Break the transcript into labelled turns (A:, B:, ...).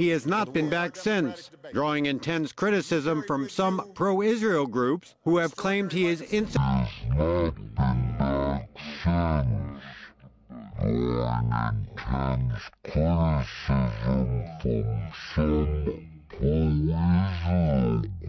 A: he has not been back since, drawing intense criticism from some pro-Israel groups who have claimed he is innocent. Criticism from some pro-Israel